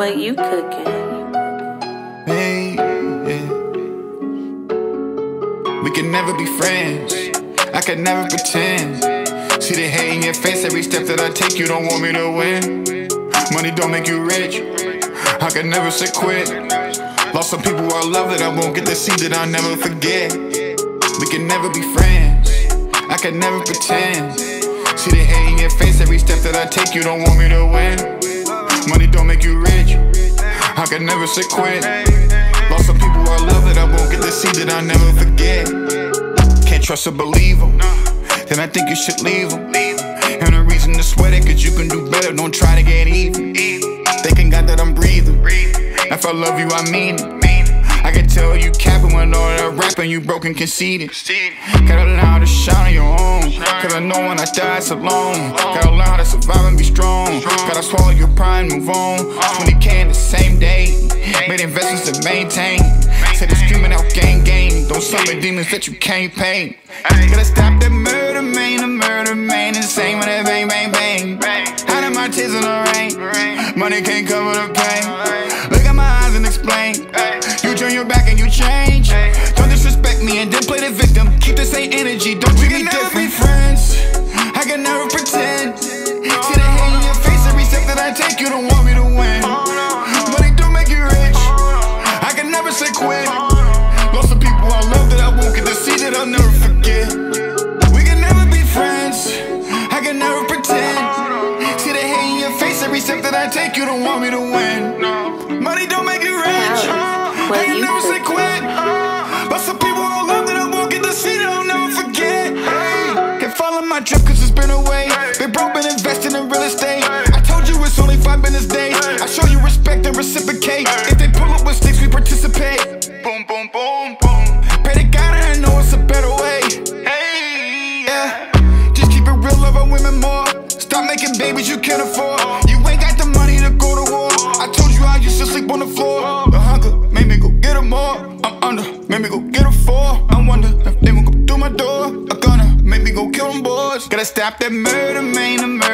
what you cooking? Hey, yeah. We can never be friends. I can never pretend. See the hate in your face every step that I take. You don't want me to win. Money don't make you rich. I can never say quit. Lost some people I love that I won't get to see, that I'll never forget. We can never be friends. I can never pretend. See the hate in your face every step that I take. You don't want me to win. Money don't make you rich. I can never say quit. Lost some people I love that I won't get to see, that I'll never forget. Can't trust or believe them, then I think you should leave them. And a reason to sweat it, cause you can do better, don't try to get even. Thanking God that I'm breathing. If I love you, I mean it. I can tell you capping when all that rapping, you broken conceited. Gotta learn how to shine on your own, cause I know when I die it's alone. Gotta learn how to survive and be strong. Gotta swallow your pride and move on. 20K in the same day, made investments to maintain. Said they're screaming out gang gang, don't summon demons that you can't paint. Gotta stop that murder man, the murder man. Insane when it bang bang bang. Out of my tears in the rain, money can't cover the pain. Look at my eyes and explain. You turn your back and you change. Don't disrespect me and then play the victim. Keep the same energy, don't treat me different. We can never be friends, I can never pretend. See the hate in your face every step that I take. You don't want me to win. Money don't make you rich, I can never say quit. Lost some people I love that I won't get to see, that I'll never forget. We can never be friends, I can never pretend. See the hate in your face every step that I take. You don't want me to win. Money don't make you rich, I can never say quit. But some people I love that I won't get to see, that I'll never forget. Can't follow my drip cause it's been away. Been broke, been investing in real estate. I told you it's only 5 business days. I show you respect and reciprocate. If they pull up with sticks, we participate. Boom, boom, boom, boom. Pray to God and I know it's a better way. Hey, yeah. Just keep it real, love our women more. Stop making babies you can't afford. You ain't got the money to go to war. I told you I used to sleep on the floor. The hunger made me go get her more. I'm under, made me go get her 4. I wonder if they won't come through my door. A gunner made me go kill them boys. Gotta stop that murder, man, the murder.